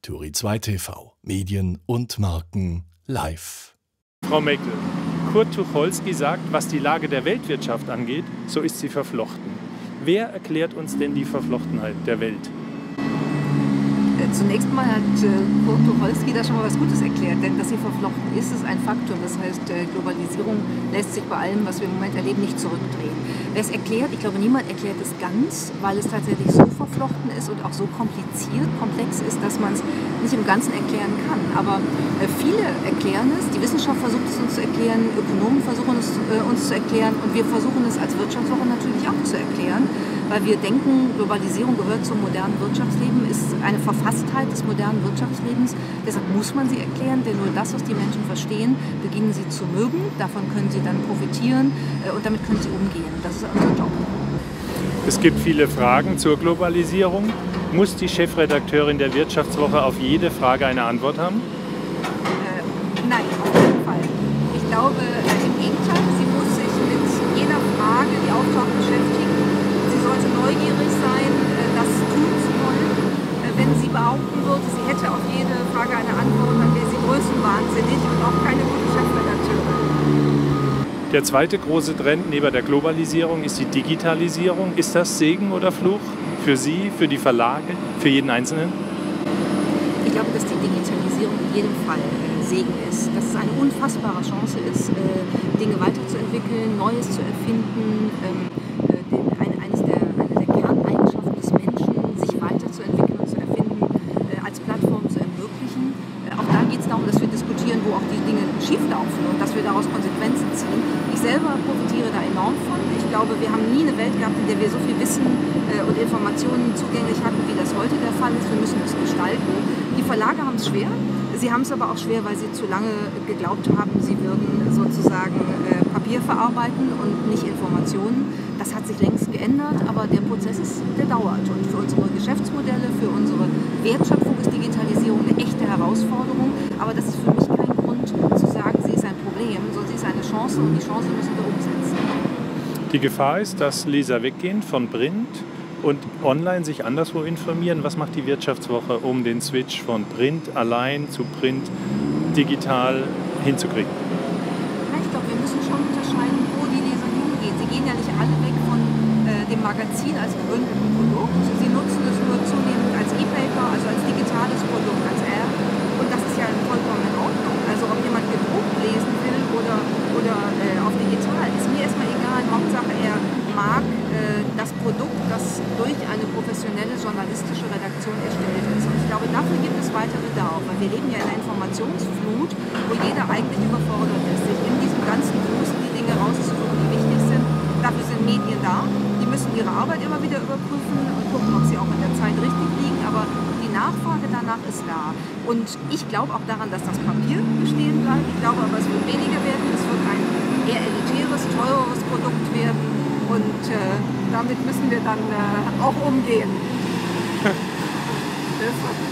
Turi 2 TV, Medien und Marken live. Frau Meckel, Kurt Tucholsky sagt, was die Lage der Weltwirtschaft angeht, so ist sie verflochten. Wer erklärt uns denn die Verflochtenheit der Welt? Zunächst mal hat Kurt Tucholsky da schon mal was Gutes erklärt, denn dass sie verflochten ist, ist ein Faktum. Das heißt, Globalisierung lässt sich bei allem, was wir im Moment erleben, nicht zurückdrehen. Wer es erklärt, ich glaube, niemand erklärt es ganz, weil es tatsächlich so verflochten ist und auch so kompliziert, komplex ist, dass man es nicht im Ganzen erklären kann. Aber viele erklären es, die Wissenschaft versucht es uns zu erklären, Ökonomen versuchen es uns zu erklären und wir versuchen es als Wirtschaftswoche natürlich auch zu erklären, weil wir denken, Globalisierung gehört zum modernen Wirtschaftsleben, ist eine Verfasstheit des modernen Wirtschaftslebens. Deshalb muss man sie erklären, denn nur das, was die Menschen verstehen, beginnen sie zu mögen. Davon können sie dann profitieren und damit können sie umgehen. Das ist unser Job. Es gibt viele Fragen zur Globalisierung. Muss die Chefredakteurin der Wirtschaftswoche auf jede Frage eine Antwort haben? Nein, auf keinen Fall. Ich glaube, im Gegenteil, sie muss sich mit jeder Frage, die auftaucht, beschäftigen. Sie sollte neugierig sein, das tun zu wollen. Wenn sie behaupten würde, sie hätte auf jede Frage eine Antwort, dann wäre sie größenwahnsinnig und auch keine gute Chefredakteurin. Der zweite große Trend neben der Globalisierung ist die Digitalisierung. Ist das Segen oder Fluch für Sie, für die Verlage, für jeden Einzelnen? Ich glaube, dass die Digitalisierung in jedem Fall Segen ist. Dass es eine unfassbare Chance ist, Dinge weiterzuentwickeln, Neues zu erfinden. Eine der Kerneigenschaften des Menschen, sich weiterzuentwickeln und zu erfinden, als Plattform zu ermöglichen. Auch da geht es darum, dass wir diskutieren, wo auch die Dinge schieflaufen und dass wir daraus Konsequenzen ziehen. Ich selber profitiere da enorm von. Ich glaube, wir haben nie eine Welt gehabt, in der wir so viel Wissen und Informationen zugänglich hatten, wie das heute der Fall ist. Wir müssen es gestalten. Die Verlage haben es schwer. Sie haben es aber auch schwer, weil sie zu lange geglaubt haben, sie würden sozusagen Papier verarbeiten und nicht Informationen. Das hat sich längst geändert, aber der Prozess der dauert. Und für unsere Geschäftsmodelle, für unsere Wertschöpfung ist Digitalisierung eine echte Herausforderung. Aber das ist für mich kein Grund zu sagen, sie ist ein Problem, sondern sie ist eine Chance und die Chance müssen wir umsetzen. Die Gefahr ist, dass Leser weggehen von Print und online sich anderswo informieren. Was macht die Wirtschaftswoche, um den Switch von Print allein zu Print digital hinzukriegen? Ich glaube, wir müssen schon unterscheiden, wo die Leser hingehen. Sie gehen ja nicht alle weg von dem Magazin als gebündeltem Produkt. Sie nutzen es nur zunehmend als E-Paper, also als digitales Produkt, als App. Und das ist ja vollkommen in Ordnung. Also ob jemand gedruckt lesen will oder auf digital, ist mir erstmal egal. Hauptsache, er mag das Produkt, das durch eine professionelle journalistische Redaktion erstellt ist. Und ich glaube, dafür gibt es weiter Bedarf, weil wir leben ja in einer Informationsflut, wo jeder eigentlich überfordert ist, sich in diesem ganzen Wust die Dinge rauszusuchen, die wichtig sind. Dafür sind Medien da. Die müssen ihre Arbeit immer wieder überprüfen und gucken, ob sie auch in der Zeit richtig liegen. Aber die Nachfrage danach ist da. Und ich glaube auch daran, dass das Papier bestehen bleibt. Ich glaube aber, es wird weniger werden. Es wird ein eher elitäres, teureres Produkt werden. Und damit müssen wir dann auch umgehen.